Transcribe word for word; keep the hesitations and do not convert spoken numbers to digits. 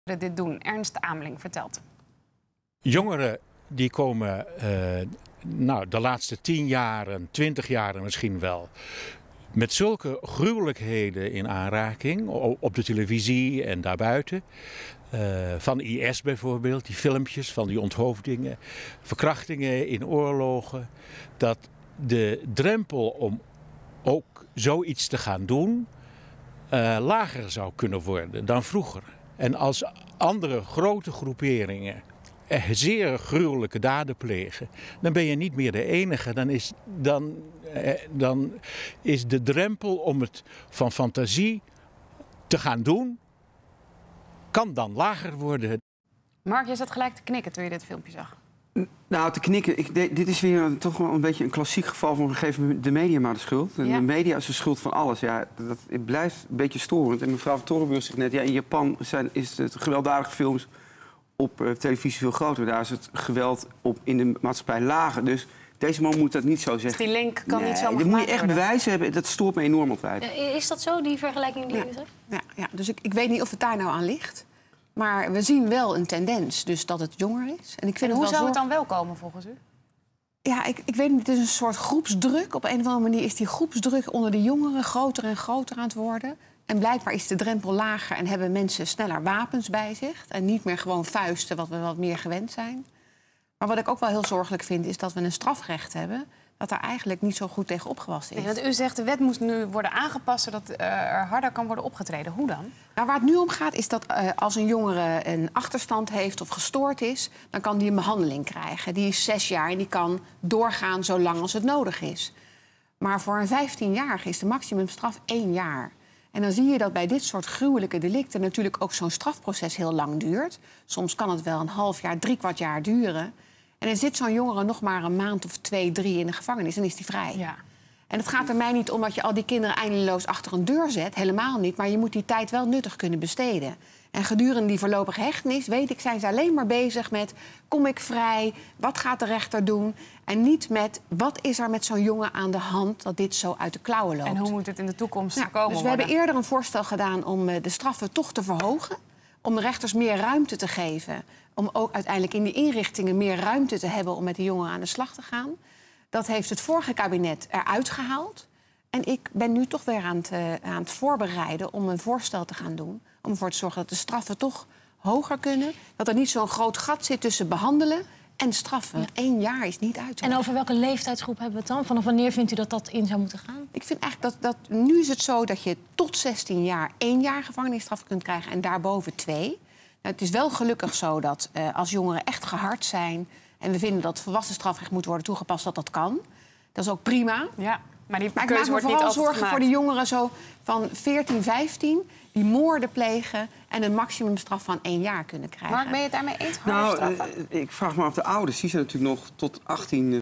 dit doen. Ernst Ameling vertelt. Jongeren die komen uh, nou, de laatste tien jaren, twintig jaren misschien wel, met zulke gruwelijkheden in aanraking op de televisie en daarbuiten. Uh, van I S bijvoorbeeld, die filmpjes van die onthoofdingen, verkrachtingen in oorlogen. Dat de drempel om ook zoiets te gaan doen uh, lager zou kunnen worden dan vroeger. En als andere grote groeperingen zeer gruwelijke daden plegen, dan ben je niet meer de enige. Dan is, dan, eh, dan is de drempel om het van fantasie te gaan doen, kan dan lager worden. Mark, je zat gelijk te knikken toen je dit filmpje zag. Nou, te knikken. Ik, de, dit is weer een, toch wel een beetje een klassiek geval van we geven de media maar de schuld. En ja. De media is de schuld van alles. Ja, dat het blijft een beetje storend. En mevrouw van Torenburg zegt net, ja, in Japan zijn, is het gewelddadige films op uh, televisie veel groter. Daar is het geweld op in de maatschappij lager. Dus deze man moet dat niet zo zeggen. Dus die link kan nee, niet zo. Dat moet je echt bewijzen hebben. Dat stoort me enorm altijd. Ja, is dat zo, die vergelijking die ja. je zegt? Ja, ja, dus ik, ik weet niet of het daar nou aan ligt. Maar we zien wel een tendens, dus dat het jonger is. En, ik vind en hoe het wel zou zo... het dan wel komen volgens u? Ja, ik, ik weet niet, het is een soort groepsdruk. Op een of andere manier is die groepsdruk onder de jongeren groter en groter aan het worden. En blijkbaar is de drempel lager en hebben mensen sneller wapens bij zich. En niet meer gewoon vuisten, wat we wat meer gewend zijn. Maar wat ik ook wel heel zorgelijk vind, is dat we een strafrecht hebben dat daar eigenlijk niet zo goed tegen opgewassen is. Nee, want u zegt de wet moest nu worden aangepast zodat uh, er harder kan worden opgetreden. Hoe dan? Nou, waar het nu om gaat is dat uh, als een jongere een achterstand heeft of gestoord is, dan kan die een behandeling krijgen. Die is zes jaar en die kan doorgaan zo lang als het nodig is. Maar voor een vijftienjarige is de maximumstraf één jaar. En dan zie je dat bij dit soort gruwelijke delicten natuurlijk ook zo'n strafproces heel lang duurt. Soms kan het wel een half jaar, drie kwart jaar duren. En dan zit zo'n jongere nog maar een maand of twee, drie in de gevangenis en is die vrij. Ja. En het gaat er mij niet om dat je al die kinderen eindeloos achter een deur zet. Helemaal niet. Maar je moet die tijd wel nuttig kunnen besteden. En gedurende die voorlopige hechtenis, weet ik, zijn ze alleen maar bezig met, kom ik vrij? Wat gaat de rechter doen? En niet met, wat is er met zo'n jongen aan de hand dat dit zo uit de klauwen loopt? En hoe moet het in de toekomst nou, voorkomen Dus we worden? hebben eerder een voorstel gedaan om de straffen toch te verhogen. Om de rechters meer ruimte te geven. Om ook uiteindelijk in die inrichtingen meer ruimte te hebben om met de jongeren aan de slag te gaan. Dat heeft het vorige kabinet eruit gehaald. En ik ben nu toch weer aan het, uh, aan het voorbereiden om een voorstel te gaan doen. Om ervoor te zorgen dat de straffen toch hoger kunnen. Dat er niet zo'n groot gat zit tussen behandelen en straffen. Want ja. één jaar is niet uit. En over welke leeftijdsgroep hebben we het dan? Vanaf wanneer vindt u dat dat in zou moeten gaan? Ik vind eigenlijk dat, dat nu is het zo dat je tot zestien jaar één jaar gevangenisstraf kunt krijgen en daarboven twee. Nou, het is wel gelukkig zo dat uh, als jongeren echt gehard zijn en we vinden dat volwassen strafrecht moet worden toegepast, dat dat kan. Dat is ook prima. Ja, maar die maar ik keuze maak me wordt vooral niet zorgen gemaakt. voor de jongeren zo van veertien, vijftien... die moorden plegen en een maximumstraf van één jaar kunnen krijgen. Mark, ben je het daarmee eens? Nou, uh, ik vraag me af, de ouders, die zijn natuurlijk nog tot achttien...